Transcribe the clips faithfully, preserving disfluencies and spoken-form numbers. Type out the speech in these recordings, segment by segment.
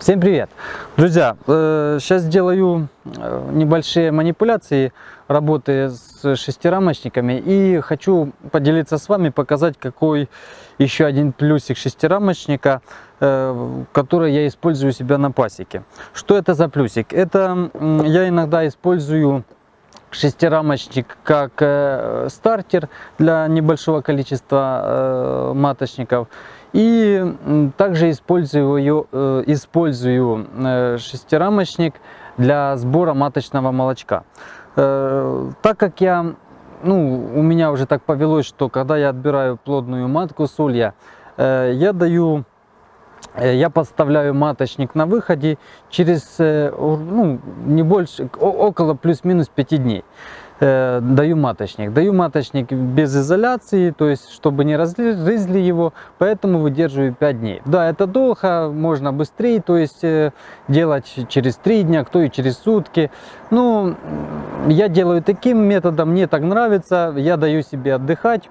Всем привет! Друзья, сейчас сделаю небольшие манипуляции работы с шестирамочниками и хочу поделиться с вами, показать, какой еще один плюсик шестирамочника, который я использую у себя на пасеке. Что это за плюсик? Это я иногда использую шестирамочник как стартер для небольшого количества маточников. И также использую, использую шестирамочник для сбора маточного молочка. Так как я, ну, у меня уже так повелось, что когда я отбираю плодную матку с улья, я даю, я подставляю маточник на выходе через, ну, не больше, около плюс-минус пяти дней. Даю маточник. Даю маточник без изоляции, то есть чтобы не разрезали его, поэтому выдерживаю пять дней. Да, это долго, можно быстрее, то есть делать через три дня, кто и через сутки. Ну, я делаю таким методом, мне так нравится, я даю себе отдыхать,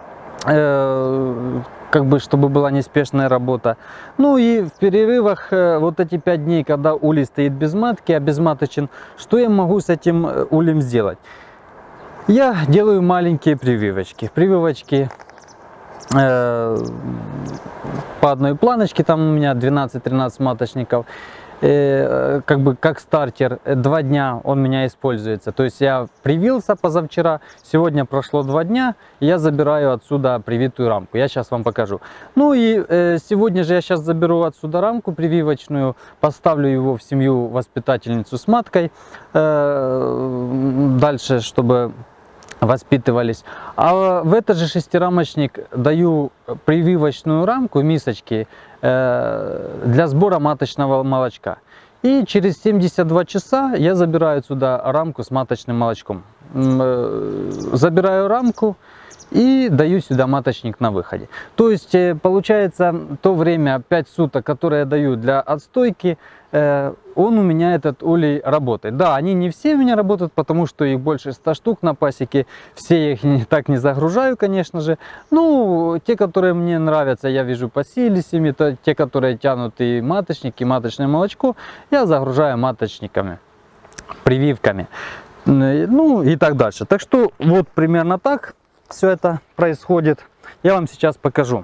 как бы, чтобы была неспешная работа. Ну и в перерывах, вот эти пять дней, когда улей стоит без матки, обезматочен, что я могу с этим ульем сделать? Я делаю маленькие прививочки. Прививочки э, по одной планочке, там у меня двенадцать-тринадцать маточников. Э, как бы как стартер, два дня он у меня используется. То есть я привился позавчера, сегодня прошло два дня, и я забираю отсюда привитую рамку. Я сейчас вам покажу. Ну и э, сегодня же я сейчас заберу отсюда рамку прививочную, поставлю его в семью воспитательницу с маткой. Э, дальше, чтобы воспитывались. А в этот же шестирамочник даю прививочную рамку, мисочки, э, для сбора маточного молочка. И через семьдесят два часа я забираю сюда рамку с маточным молочком. Э, забираю рамку и даю сюда маточник на выходе. То есть э, получается то время пять суток, которое я даю для отстойки, э, он у меня, этот улей, работает. Да, они не все у меня работают, потому что их больше ста штук на пасеке. Все их не, так не загружаю, конечно же. Ну, те, которые мне нравятся, я вижу посеялись ими, то, те, которые тянут и маточник, и маточное молочко, я загружаю маточниками, прививками, ну и так дальше. Так что вот примерно так все это происходит. Я вам сейчас покажу.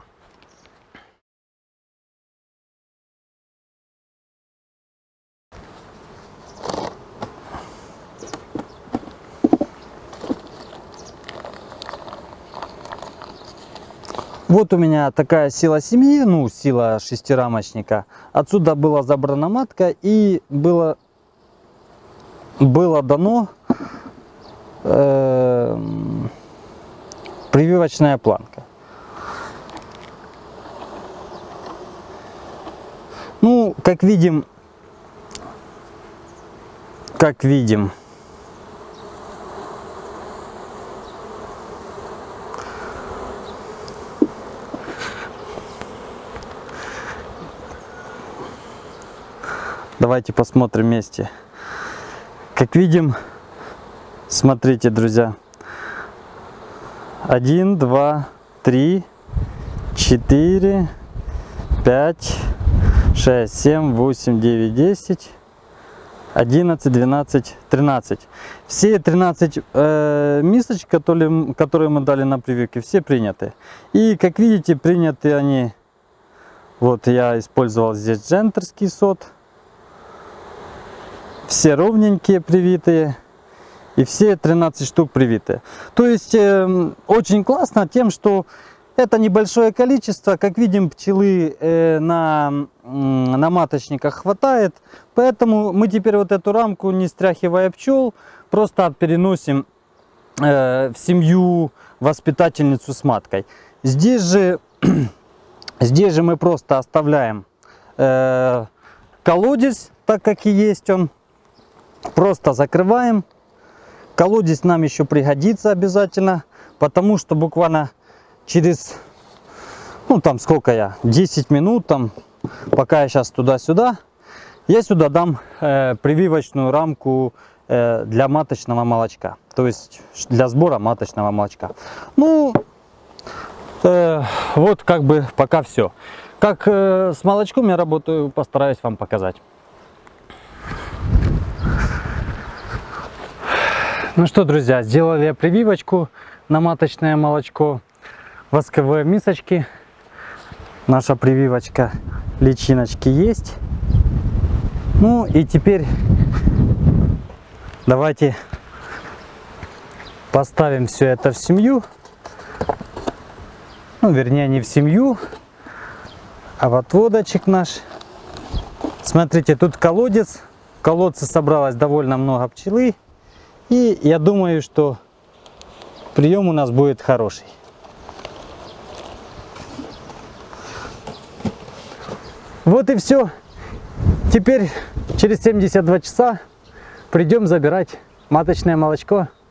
Вот у меня такая сила семьи, ну, сила шестирамочника. Отсюда была забрана матка и было, было дано э, прививочная планка. Ну, как видим, как видим, давайте посмотрим вместе. Как видим, смотрите, друзья. Один, два, три, четыре, пять, шесть, семь, восемь, девять, десять, одиннадцать, двенадцать, тринадцать. Все тринадцать э, мисочек, которые, которые мы дали на прививке, все приняты. И как видите, приняты они. Вот я использовал здесь джентерский сот. Все ровненькие привитые. И все тринадцать штук привиты. То есть э, очень классно тем, что это небольшое количество. Как видим, пчелы э, на, э, на маточниках хватает. Поэтому мы теперь вот эту рамку, не стряхивая пчел, просто переносим э, в семью воспитательницу с маткой. Здесь же, здесь же мы просто оставляем э, колодец, так как и есть он. Просто закрываем. Колодец нам еще пригодится обязательно, потому что буквально через, ну там сколько я, десять минут, там, пока я сейчас туда-сюда, я сюда дам э, прививочную рамку э, для маточного молочка, то есть для сбора маточного молочка. Ну, э, вот как бы пока все. Как э, с молочком я работаю, постараюсь вам показать. Ну что, друзья, сделали прививочку на маточное молочко. Восковые мисочки. Наша прививочка, личиночки есть. Ну и теперь давайте поставим все это в семью. Ну, вернее, не в семью, а в отводочек наш. Смотрите, тут колодец. В колодце собралось довольно много пчелы. И я думаю, что прием у нас будет хороший. Вот и все. Теперь через семьдесят два часа придем забирать маточное молочко.